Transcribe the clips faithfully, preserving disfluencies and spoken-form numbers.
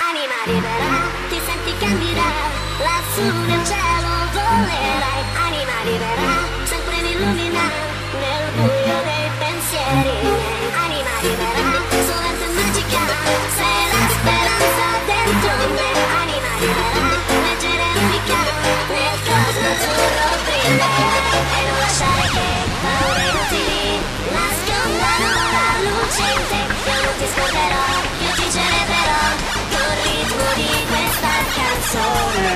Anima libera, ti senti candida, lassù nel cielo volerai. Anima libera, sempre mi illumina nel buio dei pensieri miei. Anima libera, solamente magica, sei la speranza dentro me. Anima libera, leggera e unica, nel cosmo azzurro brillerai. E non lasciare che paure inutili nascondano la luce in te. Io non ti scorderò, io ti celebrerò col ritmo di questa canzone.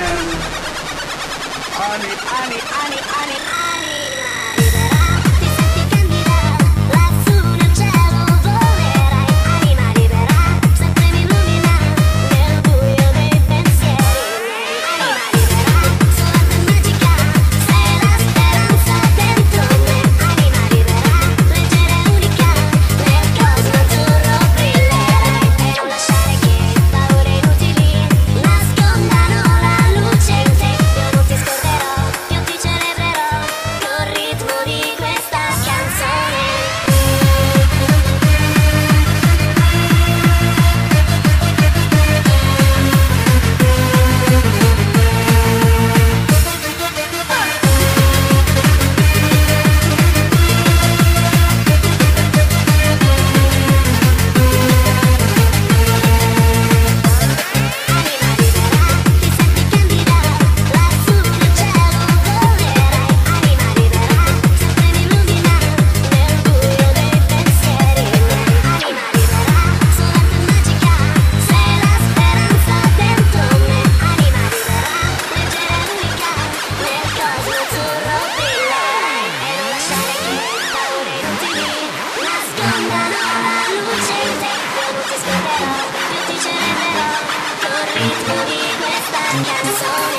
Ani, ani, ani, ani, Anima libera, ti senti candida, lassù nel cielo volerai. Anima libera, sempre mi illumina nel buio dei pensieri miei. Anima libera, solamente magica, sei la speranza dentro me. Anima libera, leggera e unica, nel cosmo azzurro brillerai. E non lasciare che paure inutili nascondano la luce in te. Io non ti scorderò, io ti celebrerò col ritmo di questa canzone. Anima libera, ti senti candida, lassù nel cielo volerai. Anima libera, sempre mi illumina nel buio dei pensieri miei. Anima libera, solamente magica, sei la speranza dentro me. Anima libera, leggera e unica, nel cosmo azzurro brillerai. E non lasciare che paure inutili nascondano la luce in te. Io non ti scorderò, io ti celebrerò col ritmo di questa canzone.